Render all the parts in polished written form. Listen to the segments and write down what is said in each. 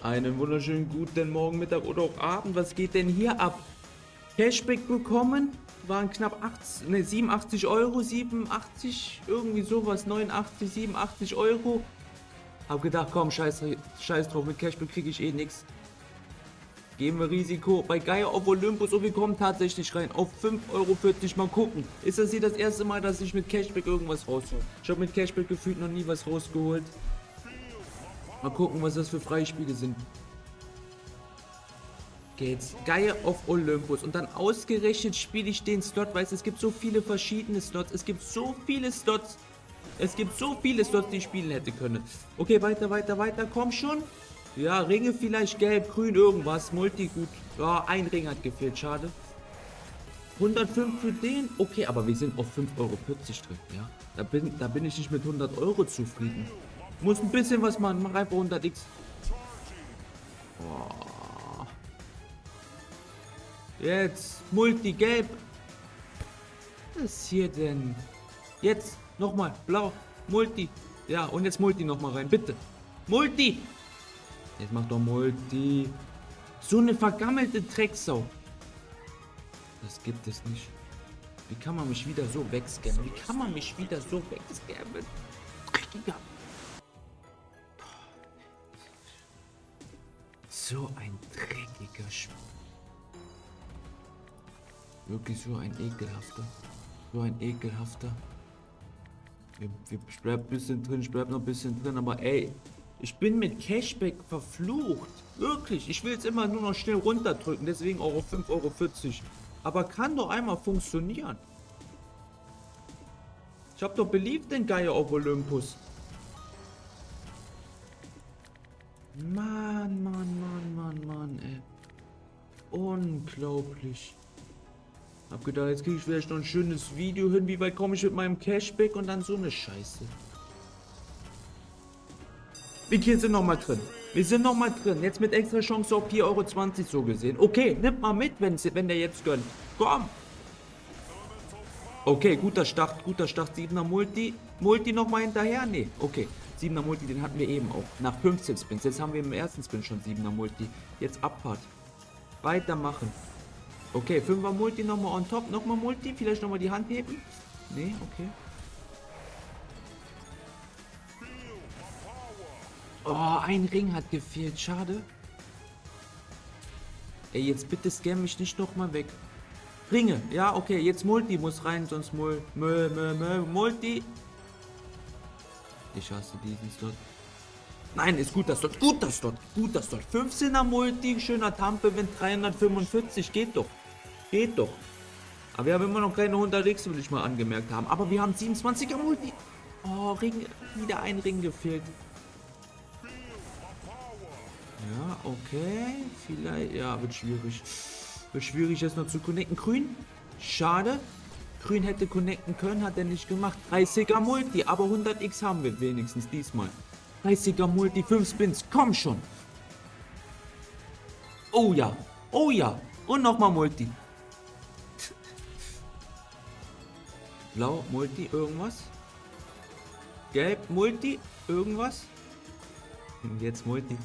Einen wunderschönen guten Morgen, Mittag oder auch Abend. Was geht denn hier ab? Cashback bekommen, waren knapp 80, ne, 87 Euro, 87, irgendwie sowas, 89, 87 Euro. Hab gedacht, komm, scheiß drauf, mit Cashback kriege ich eh nichts. Gehen wir Risiko bei Gaia auf Olympus und wir kommen tatsächlich rein auf 5,40 Euro. Mal gucken. Ist das hier das erste Mal, dass ich mit Cashback irgendwas raushole? Ich habe mit Cashback gefühlt noch nie was rausgeholt. Mal gucken, was das für Freispiele sind. Geht's. Gaia auf Olympus. Und dann ausgerechnet spiele ich den Slot, weil es gibt so viele verschiedene Slots. Es gibt so viele Slots. Es gibt so viele Slots, die ich spielen hätte können. Okay, weiter, weiter, weiter. Komm schon. Ja, Ringe vielleicht gelb, grün, irgendwas. Multi gut. Ja, ein Ring hat gefehlt. Schade. 105 für den. Okay, aber wir sind auf 5,40 Euro drin. Ja, da bin ich nicht mit 100 Euro zufrieden. Muss ein bisschen was machen. Mach einfach 100x. Oh. Jetzt. Multi gelb. Was ist hier denn? Jetzt. Nochmal. Blau. Multi. Ja, und jetzt Multi nochmal rein. Bitte. Multi. Jetzt mach doch Multi. So eine vergammelte Drecksau. Das gibt es nicht. Wie kann man mich wieder so wegscannen? Wie kann man mich wieder so wegscannen? Dreckiger. So ein dreckiger Spiel. Wirklich so ein ekelhafter. So ein ekelhafter. Ich bleib ein bisschen drin, ich bleib noch ein bisschen drin, aber ey. Ich bin mit Cashback verflucht. Wirklich. Ich will es immer nur noch schnell runterdrücken. Deswegen auch auf 5,40 Euro. Aber kann doch einmal funktionieren. Ich habe doch beliebt den Gaia auf Olympus. Mann, Mann, Mann, Mann, Mann, ey. Unglaublich. Hab gedacht, jetzt kriege ich vielleicht noch ein schönes Video hin. Wie weit komme ich mit meinem Cashback und dann so eine Scheiße. Wir sind nochmal drin. Wir sind nochmal drin. Jetzt mit extra Chance auf 4,20 Euro so gesehen. Okay, nimmt mal mit, wenn der jetzt gönnt. Komm. Okay, guter Start, 7er Multi. Multi nochmal hinterher? Nee, okay. 7er Multi, den hatten wir eben auch. Nach 15 Spins. Jetzt haben wir im ersten Spin schon 7er Multi. Jetzt Abfahrt. Weitermachen. Okay, 5er Multi nochmal on top. Nochmal Multi. Vielleicht nochmal die Hand heben. Nee, okay. Oh, ein Ring hat gefehlt. Schade. Ey, jetzt bitte scam mich nicht nochmal weg. Ringe. Ja, okay. Jetzt Multi muss rein, sonst Multi. Ich hasse diesen Slot. Nein, ist guter Slot. Guter Slot. 15er Multi. Schöner Tampewin. 345. Geht doch. Geht doch. Aber wir haben immer noch keine 100x, will ich mal angemerkt haben. Aber wir haben 27er Multi. Oh, Ring. Wieder ein Ring gefehlt. Ja, okay. Vielleicht, ja, wird schwierig. Wird schwierig, jetzt noch zu connecten. Grün, schade. Grün hätte connecten können, hat er nicht gemacht. 30er Multi, aber 100x haben wir wenigstens diesmal. 30er Multi, 5 Spins, komm schon. Oh ja, oh ja. Und nochmal Multi. Blau, Multi, irgendwas. Gelb, Multi, irgendwas. Und jetzt Multi.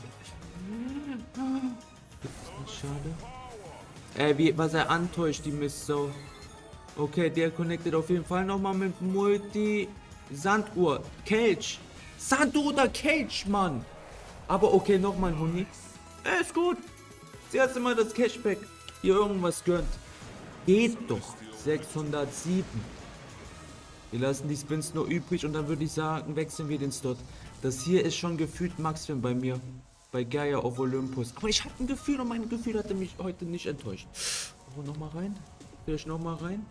Schade. Was er antäuscht, die Mistsau. Okay, der connectet auf jeden Fall nochmal mit Multi. Sanduhr. Kelch. Sanduhr oder Kelch, Mann. Aber okay, nochmal ein Huni. Ist gut. Das erste Mal das Cashback hier irgendwas gönnt. Geht doch. 607. Wir lassen die Spins nur übrig und dann würde ich sagen, wechseln wir den Slot. Das hier ist schon gefühlt Maximum bei mir. Bei Gaia auf Olympus. Aber ich hatte ein Gefühl und mein Gefühl hatte mich heute nicht enttäuscht. Oh, nochmal rein. Vielleicht nochmal rein.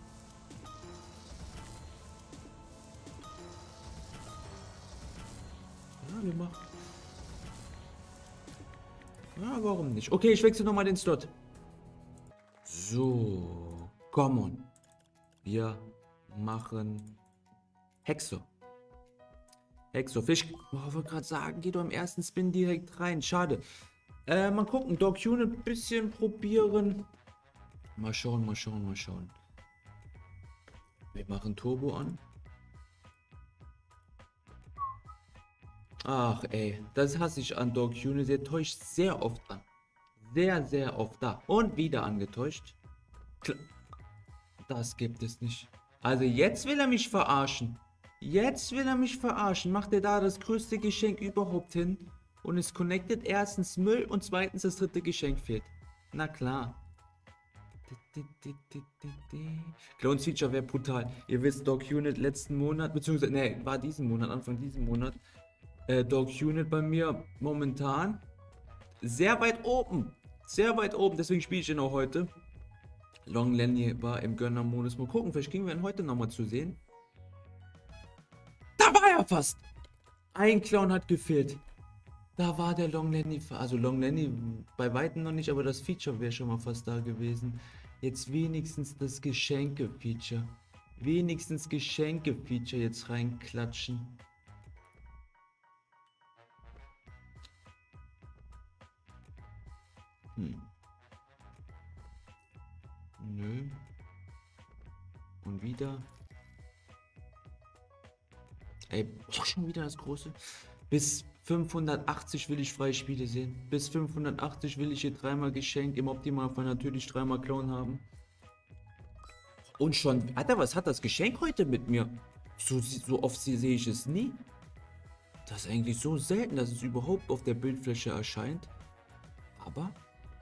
Ja, wir machen. Ja, warum nicht? Okay, ich wechsle nochmal den Slot. So. Come on. Wir machen Hexe. Hexofisch. Oh, ich wollte gerade sagen, geht doch im ersten Spin direkt rein. Schade. Mal gucken. Doc Unit ein bisschen probieren. Mal schauen, mal schauen, mal schauen. Wir machen Turbo an. Ach ey, das hasse ich an Dog Unit. Der täuscht sehr oft an. Sehr, sehr oft da. Und wieder angetäuscht. Das gibt es nicht. Also jetzt will er mich verarschen. Jetzt will er mich verarschen. Macht er da das größte Geschenk überhaupt hin? Und es connected erstens Müll und zweitens das dritte Geschenk fehlt. Na klar. Clones Feature wäre brutal. Ihr wisst, Dog Unit letzten Monat, beziehungsweise, ne, war diesen Monat, Anfang diesen Monat. Dog Unit bei mir momentan sehr weit oben. Sehr weit oben, deswegen spiele ich ihn auch heute. Long Lenny war im Gönner-Modus. Mal gucken, vielleicht kriegen wir ihn heute nochmal zu sehen. Da war er fast! Ein Clown hat gefehlt. Da war der Long Lenny. Also Long Lenny bei weitem noch nicht, aber das Feature wäre schon mal fast da gewesen. Jetzt wenigstens das Geschenke-Feature. Wenigstens Geschenke-Feature jetzt reinklatschen. Nö. Und wieder. Ey, schon wieder das große. Bis 580 will ich Freispiele sehen. Bis 580 will ich hier dreimal Geschenk, im Optimalfall natürlich dreimal Clown haben. Und schon, Alter, was hat das Geschenk heute mit mir? So oft sehe ich es nie. Das ist eigentlich so selten, dass es überhaupt auf der Bildfläche erscheint. Aber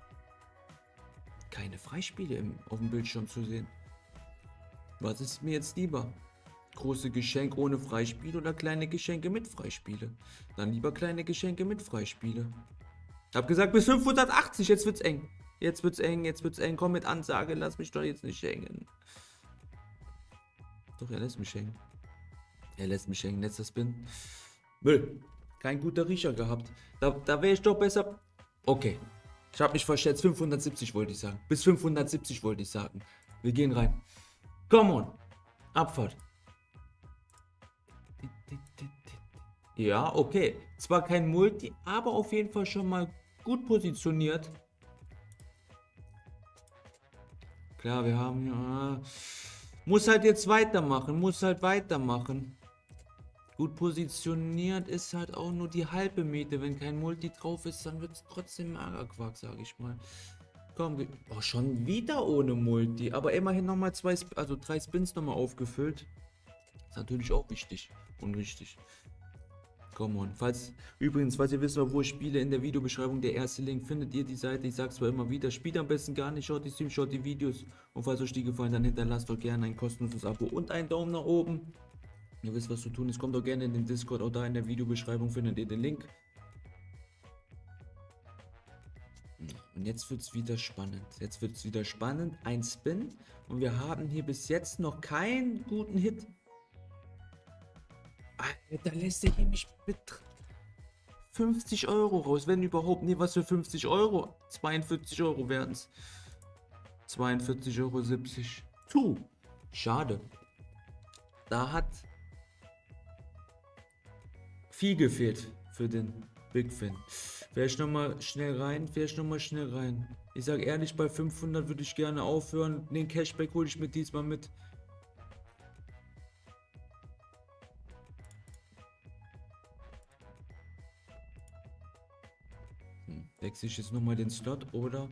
keine Freispiele auf dem Bildschirm zu sehen. Was ist mir jetzt lieber? Große Geschenk ohne Freispiele oder kleine Geschenke mit Freispiele? Dann lieber kleine Geschenke mit Freispiele. Hab gesagt bis 580, jetzt wird's eng. Jetzt wird's eng, jetzt wird's eng. Komm mit Ansage, lass mich doch jetzt nicht hängen. Doch, er lässt mich hängen. Er lässt mich hängen, letzter Spin. Müll. Kein guter Riecher gehabt. Da wäre ich doch besser. Okay. Ich habe mich verschätzt. 570 wollte ich sagen. Bis 570 wollte ich sagen. Wir gehen rein. Come on. Abfahrt. Ja, okay. Zwar kein Multi, aber auf jeden Fall schon mal gut positioniert. Klar, wir haben ja... Muss halt jetzt weitermachen. Muss halt weitermachen. Gut positioniert ist halt auch nur die halbe Miete. Wenn kein Multi drauf ist, dann wird es trotzdem Magerquark, sage ich mal. Komm, oh, schon wieder ohne Multi. Aber immerhin nochmal 3 Spins nochmal aufgefüllt. Ist natürlich auch wichtig und richtig. Come on. Übrigens, falls ihr wisst, wo ich spiele, in der Videobeschreibung, der erste Link, findet ihr die Seite. Ich sage es zwar immer wieder, spielt am besten gar nicht, schaut die Streams, schaut die Videos. Und falls euch die gefallen, dann hinterlasst doch gerne ein kostenloses Abo und einen Daumen nach oben. Ihr wisst, was zu tun ist. Kommt doch gerne in den Discord oder in der Videobeschreibung findet ihr den Link. Und jetzt wird es wieder spannend. Jetzt wird es wieder spannend. Ein Spin. Und wir haben hier bis jetzt noch keinen guten Hit. Da lässt er hier mich mit 50 Euro raus. Wenn überhaupt. Nee, was für 50 Euro? 42 Euro werden es. 42,70 Euro. Schade. Da hat viel gefehlt für den Big Fan. Wäre ich nochmal schnell rein. Ich sage ehrlich, bei 500 würde ich gerne aufhören. Den Cashback hole ich mir diesmal mit. Wechsle ich jetzt nochmal den Slot oder?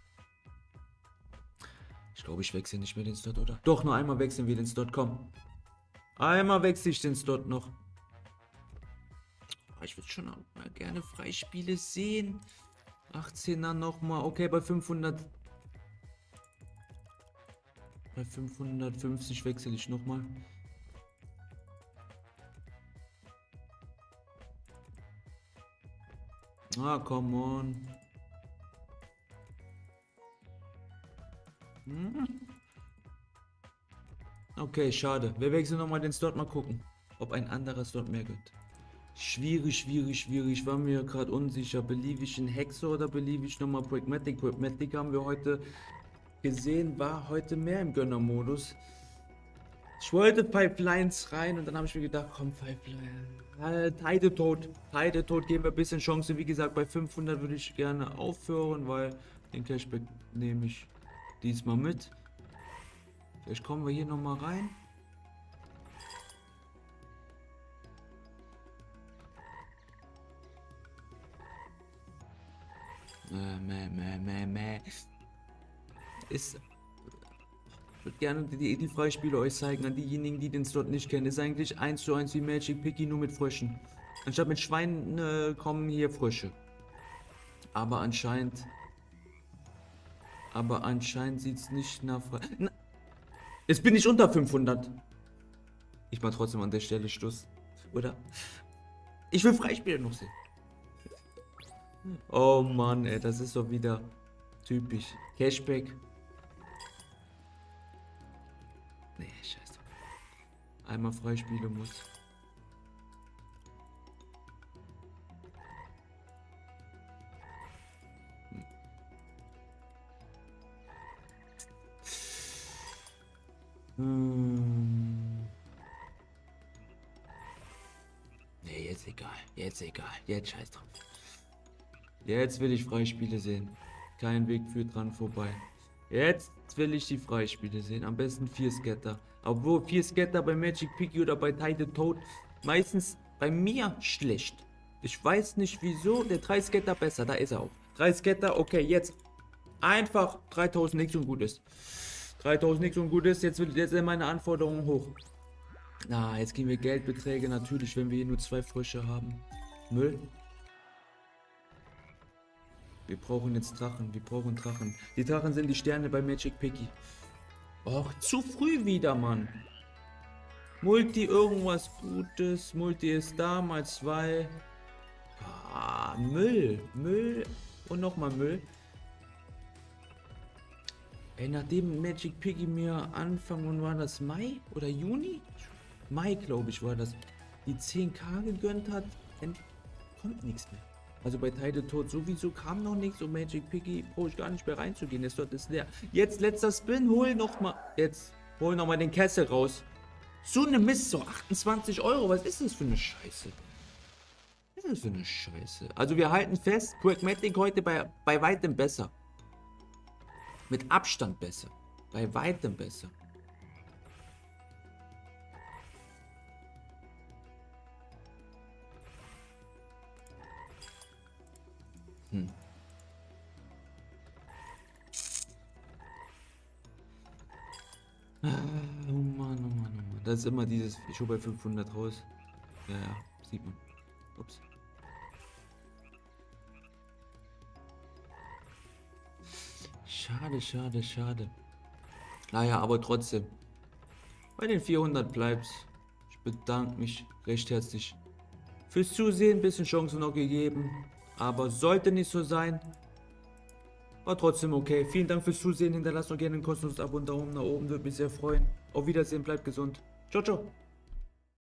Ich glaube, ich wechsle nicht mehr den Slot, oder? Doch, nur einmal wechseln wir den Slot, komm. Einmal wechsle ich den Slot noch. Ich würde schon auch mal gerne Freispiele sehen. 18er nochmal. Okay, bei 500. Bei 550 wechsle ich nochmal. Ah, come on. Okay, schade. Wir wechseln nochmal den Slot, mal gucken, ob ein anderer Slot mehr gibt. Schwierig. War mir gerade unsicher. Believe ich in Hexer oder believe ich nochmal Pragmatic? Pragmatic haben wir heute gesehen, war heute mehr im Gönner-Modus. Ich wollte Pipelines rein und dann habe ich mir gedacht, komm, Pipeline. Tide tot, geben wir ein bisschen Chance. Wie gesagt, bei 500 würde ich gerne aufhören, weil den Cashback nehme ich diesmal mit. Vielleicht kommen wir hier nochmal rein. Ist... Ich würde gerne die Freispiele euch zeigen, an diejenigen, die den Slot nicht kennen. Ist eigentlich 1:1 wie Magic Picky, nur mit Fröschen. Anstatt mit Schweinen kommen hier Frösche. Aber anscheinend sieht es nicht nach... Jetzt bin ich unter 500. Ich mach trotzdem an der Stelle Schluss. Oder? Ich will Freispiele noch sehen. Oh Mann, ey, das ist doch wieder typisch. Cashback. Nee, scheiße. Einmal Freispiele muss. Nee, jetzt egal. Jetzt egal. Jetzt scheiß drauf. Jetzt will ich Freispiele sehen. Kein Weg führt dran vorbei. Jetzt will ich die Freispiele sehen. Am besten 4 Scatter. Obwohl 4 Scatter bei Magic Picky oder bei Tide Toad meistens bei mir schlecht. Ich weiß nicht wieso. Der 3 Scatter besser. Da ist er auch. 3 Scatter. Okay, jetzt einfach 3000 nichts und gut ist. 3000 nichts und gut ist. Jetzt sind meine Anforderungen hoch. Na, jetzt kriegen wir Geldbeträge. Natürlich, wenn wir hier nur 2 Frösche haben. Müll. Wir brauchen jetzt Drachen. Wir brauchen Drachen. Die Drachen sind die Sterne bei Magic Picky. Och, zu früh wieder, Mann. Multi irgendwas Gutes. Multi ist da, mal 2. Ah, Müll. Müll und nochmal Müll. Ey, nachdem Magic Picky mir Anfang, und war das Mai oder Juni? Mai, glaube ich, war das. Die 10.000 gegönnt hat, dann kommt nichts mehr. Also bei Tide Toad sowieso kam noch nichts und Magic Picky brauche ich gar nicht mehr reinzugehen. Das dort ist leer. Jetzt letzter Spin, hol nochmal. Jetzt hol nochmal den Kessel raus. So eine Mist, so 28 Euro. Was ist das für eine Scheiße? Was ist das für eine Scheiße? Also wir halten fest, Pragmatic heute bei weitem besser. Mit Abstand besser. Bei weitem besser. Oh Mann, oh Mann, oh Mann. Das ist immer dieses, ich hole bei 500 raus. Ja, ja, sieht man. Ups. Schade, schade, schade. Naja, aber trotzdem. Bei den 400 bleibt's. Ich bedanke mich recht herzlich fürs Zusehen. Bisschen Chancen noch gegeben. Aber sollte nicht so sein. War trotzdem okay. Vielen Dank fürs Zusehen. Hinterlasst doch gerne ein kostenloses Abo und Daumen nach oben. Würde mich sehr freuen. Auf Wiedersehen. Bleibt gesund. Ciao, ciao.